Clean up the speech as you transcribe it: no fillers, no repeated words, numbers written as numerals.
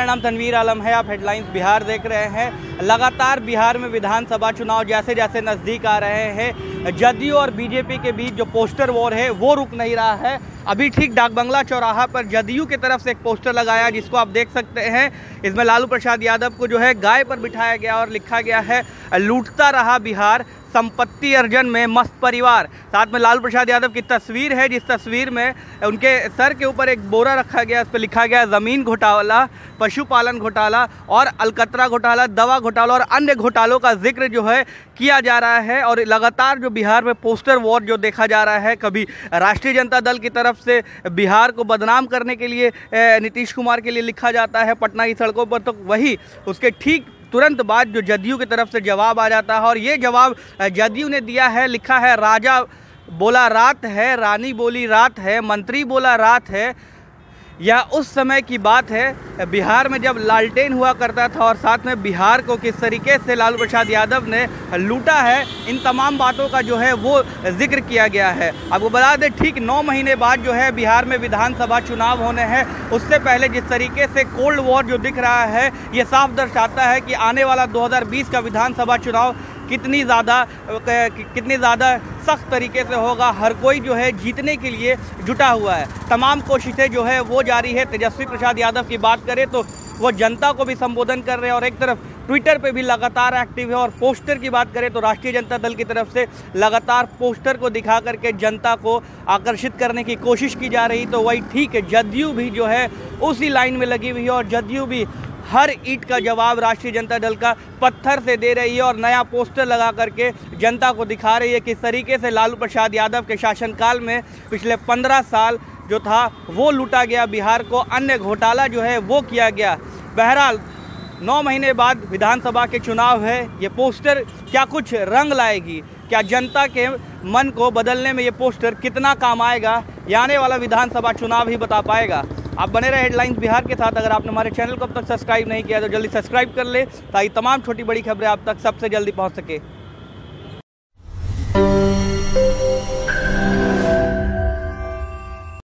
नाम तनवीर आलम है। आप हेडलाइंस बिहार देख रहे हैं। लगातार बिहार में विधानसभा चुनाव जैसे जैसे नज़दीक आ रहे हैं, जदयू और बीजेपी के बीच जो पोस्टर वॉर है वो रुक नहीं रहा है। अभी ठीक डाकबंगला चौराहा पर जदयू की तरफ से एक पोस्टर लगाया जिसको आप देख सकते हैं। इसमें लालू प्रसाद यादव को जो है गाय पर बिठाया गया और लिखा गया है, लूटता रहा बिहार, संपत्ति अर्जन में मस्त परिवार। साथ में लालू प्रसाद यादव की तस्वीर है, जिस तस्वीर में उनके सर के ऊपर एक बोरा रखा गया, उस पर लिखा गया ज़मीन घोटाला, पशुपालन घोटाला और अलकतरा घोटाला, दवा घोटाला और अन्य घोटालों का जिक्र जो है किया जा रहा है। और लगातार जो बिहार में पोस्टर वॉर जो देखा जा रहा है, कभी राष्ट्रीय जनता दल की तरफ से बिहार को बदनाम करने के लिए नीतीश कुमार के लिए लिखा जाता है पटना की सड़कों पर, तो वही उसके ठीक तुरंत बाद जो जदयू की तरफ से जवाब आ जाता है। और ये जवाब जदयू ने दिया है, लिखा है, राजा बोला रात है, रानी बोली रात है, मंत्री बोला रात है। यह उस समय की बात है बिहार में जब लालटेन हुआ करता था और साथ में बिहार को किस तरीके से लालू प्रसाद यादव ने लूटा है, इन तमाम बातों का जो है वो जिक्र किया गया है। आपको बता दें, ठीक 9 महीने बाद जो है बिहार में विधानसभा चुनाव होने हैं। उससे पहले जिस तरीके से कोल्ड वॉर जो दिख रहा है, ये साफ दर्शाता है कि आने वाला 2020 का विधानसभा चुनाव कितनी ज़्यादा सख्त तरीके से होगा। हर कोई जो है जीतने के लिए जुटा हुआ है, तमाम कोशिशें जो है वो जारी है। तेजस्वी प्रसाद यादव की बात करें तो वो जनता को भी संबोधन कर रहे हैं और एक तरफ ट्विटर पे भी लगातार एक्टिव है। और पोस्टर की बात करें तो राष्ट्रीय जनता दल की तरफ से लगातार पोस्टर को दिखा करके जनता को आकर्षित करने की कोशिश की जा रही। तो वही ठीक है, जदयू भी जो है उसी लाइन में लगी हुई है और जदयू भी हर ईंट का जवाब राष्ट्रीय जनता दल का पत्थर से दे रही है और नया पोस्टर लगा करके जनता को दिखा रही है किस तरीके से लालू प्रसाद यादव के शासनकाल में पिछले 15 साल जो था वो लूटा गया बिहार को, अन्य घोटाला जो है वो किया गया। बहरहाल 9 महीने बाद विधानसभा के चुनाव है, ये पोस्टर क्या कुछ रंग लाएगी, क्या जनता के मन को बदलने में ये पोस्टर कितना काम आएगा, ये आने वाला विधानसभा चुनाव ही बता पाएगा। आप बने रहे हेडलाइंस बिहार के साथ। अगर आपने हमारे चैनल को अब तक सब्सक्राइब नहीं किया तो जल्दी सब्सक्राइब कर ले ताकि तमाम छोटी बड़ी खबरें आप तक सबसे जल्दी पहुंच सके।